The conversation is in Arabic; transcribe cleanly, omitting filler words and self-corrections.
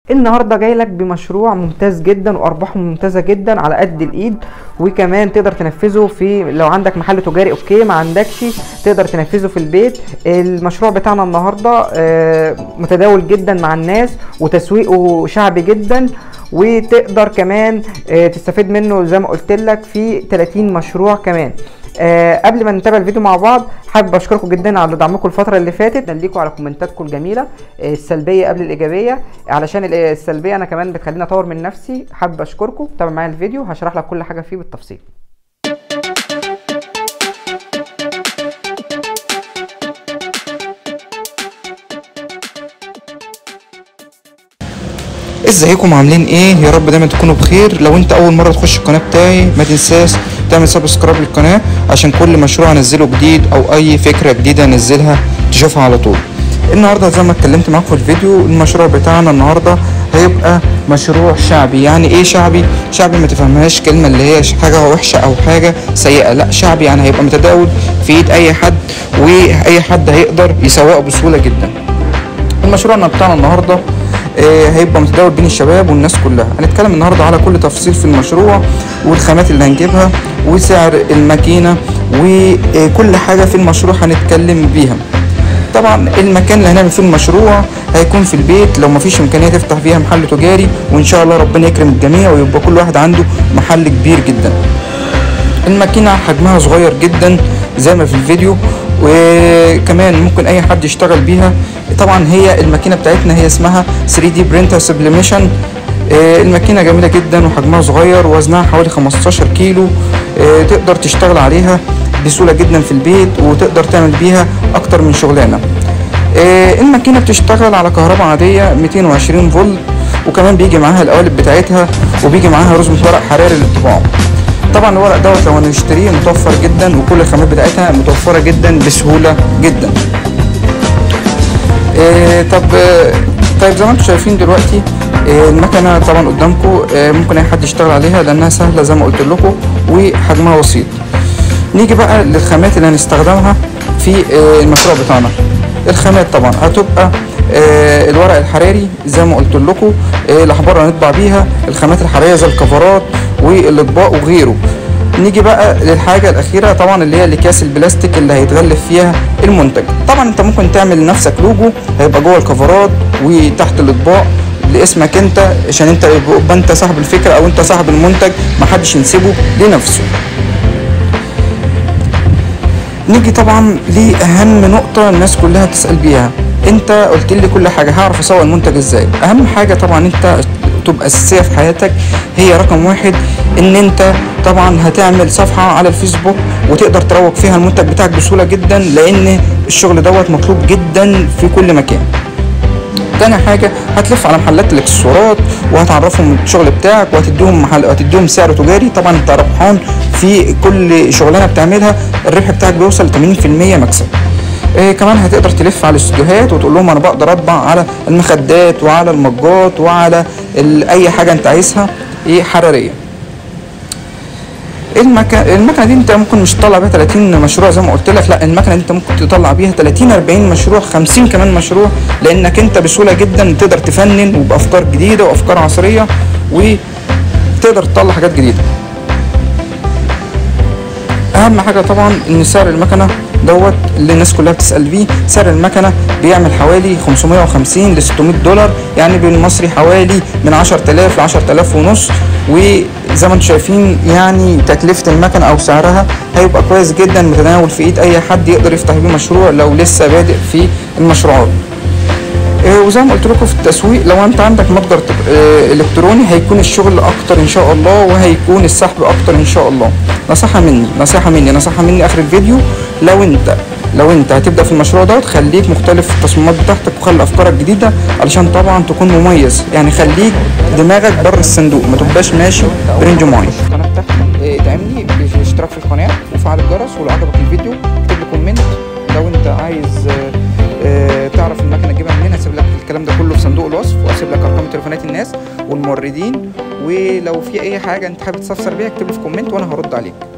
النهارده جاي لك بمشروع ممتاز جدا وارباحه ممتازه جدا على قد الايد، وكمان تقدر تنفذه في لو عندك محل تجاري اوكي، ما عندكش تقدر تنفذه في البيت. المشروع بتاعنا النهارده متداول جدا مع الناس وتسويقه شعبي جدا، وتقدر كمان تستفيد منه زي ما قلت لك في 30 مشروع كمان. قبل ما نتابع الفيديو مع بعض، حابب اشكركم جدا على دعمكم الفتره اللي فاتت، ندليكم على كومنتاتكم الجميله السلبيه قبل الايجابيه، علشان السلبيه انا كمان بتخليني اطور من نفسي. حابب اشكركم، تابع معايا الفيديو هشرح لك كل حاجه فيه بالتفصيل. ازيكم عاملين ايه؟ يا رب دايما تكونوا بخير. لو انت اول مره تخش القناه بتاعي ما تنساش تعمل سبسكرايب للقناه عشان كل مشروع انزله جديد او اي فكره جديده انزلها تشوفها على طول. النهارده زي ما اتكلمت معاكم في الفيديو، المشروع بتاعنا النهارده هيبقى مشروع شعبي. يعني ايه شعبي؟ شعبي ما تفهمهاش كلمه اللي هي حاجه وحشه او حاجه سيئه، لا، شعبي يعني هيبقى متداول في ايد اي حد، واي حد هيقدر يسوقه بسهوله جدا. المشروع بتاعنا النهارده هيبقى متداول بين الشباب والناس كلها. هنتكلم النهارده على كل تفصيل في المشروع، والخامات اللي هنجيبها، وسعر الماكينه، وكل حاجه في المشروع هنتكلم بيها. طبعا المكان اللي هنعمل فيه المشروع هيكون في البيت لو مفيش امكانيه تفتح فيها محل تجاري، وان شاء الله ربنا يكرم الجميع ويبقى كل واحد عنده محل كبير جدا. الماكينه حجمها صغير جدا زي ما في الفيديو، وكمان ممكن اي حد يشتغل بيها. طبعا هي الماكينه بتاعتنا هي اسمها 3D printer sublimation. الماكينه جميله جدا وحجمها صغير ووزنها حوالي 15 كيلو. تقدر تشتغل عليها بسهوله جدا في البيت، وتقدر تعمل بيها اكتر من شغلانه. الماكينه بتشتغل على كهرباء عاديه 220 فولت، وكمان بيجي معاها القوالب بتاعتها، وبيجي معاها رزمه ورق حراري للطباعه. طبعا الورق دوت لو هنشتريه متوفر جدا، وكل الخامات بتاعتها متوفره جدا بسهوله جدا. طيب زي ما انتم شايفين دلوقتي المكنه طبعا قدامكم، ممكن اي حد يشتغل عليها لانها سهله زي ما قلت لكم وحجمها بسيط. نيجي بقى للخامات اللي هنستخدمها في المشروع بتاعنا. الخامات طبعا هتبقى الورق الحراري زي ما قلت لكم، الاحبار اللي هنطبع بيها، الخامات الحراريه زي الكفرات والاطباق وغيره. نيجي بقى للحاجه الاخيره طبعا اللي هي الاكياس البلاستيك اللي هيتغلف فيها المنتج. طبعا انت ممكن تعمل لنفسك لوجو هيبقى جوه الكفرات وتحت الاطباق لاسمك انت، عشان انت يبقى انت صاحب الفكره او انت صاحب المنتج، محدش ينسبه لنفسه. نيجي طبعا لاهم نقطه الناس كلها تسال بيها، انت قلت لي كل حاجه، هعرف اسوق المنتج ازاي؟ اهم حاجه طبعا انت تبقى اساسيه في حياتك، هي رقم واحد ان انت طبعا هتعمل صفحه على الفيسبوك وتقدر تروج فيها المنتج بتاعك بسهوله جدا، لان الشغل دوت مطلوب جدا في كل مكان. تاني حاجه هتلف على محلات الاكسسوارات وهتعرفهم الشغل بتاعك، وهتديهم سعر تجاري. طبعا انت ربحان في كل شغلانه بتعملها، الربح بتاعك بيوصل ل 80% مكسب. كمان هتقدر تلف على الاستوديوهات وتقول لهم انا بقدر اطبع على المخدات وعلى المجات وعلى اي حاجه انت عايزها حراريه. المكنه دي انت ممكن مش تطلع بيها 30 مشروع زي ما قلت لك، لا، المكنه دي انت ممكن تطلع بيها 30 40 مشروع، 50 كمان مشروع، لانك انت بسهوله جدا تقدر تفنن وبافكار جديده وافكار عصريه، وتقدر تطلع حاجات جديده. اهم حاجه طبعا ان سعر المكنه دوت اللي الناس كلها بتسال بيه، سعر المكنه بيعمل حوالي 550 ل 600 دولار، يعني بالمصري حوالي من 10000 ل 10000 ونص. وزي ما انتم شايفين يعني تكلفه المكنه او سعرها هيبقى كويس جدا، متناول في ايد اي حد يقدر يفتح بيه مشروع لو لسه بادئ في المشروعات. وزي ما قلت لكم في التسويق، لو انت عندك متجر الكتروني هيكون الشغل اكتر ان شاء الله، وهيكون السحب اكتر ان شاء الله. نصيحه مني اخر الفيديو، لو انت هتبدا في المشروع دوت خليك مختلف في التصميمات بتاعتك، وخلي افكارك جديده علشان طبعا تكون مميز. يعني خليك دماغك بره الصندوق، ما تبقاش ماشي برنج معين. القناه بتاعتي ادعمني بالاشتراك في القناه وفعل الجرس، ولو عجبك الفيديو اكتب لي كومنت. لو انت عايز تعرف المكنه تجيبها منين، هسيب لك الكلام ده كله في صندوق الوصف، واسيب لك ارقام تليفونات الناس والموردين. ولو في اي حاجه انت حابب تستفسر بيها اكتب لي في كومنت وانا هرد عليك.